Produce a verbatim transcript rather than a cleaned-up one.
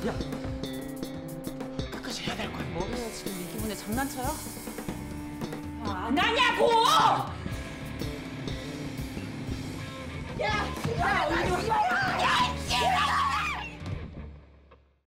야, 끝까지 해야 될 거야. 뭐래요 지금 이 기분에 장난쳐요? 안 하냐고!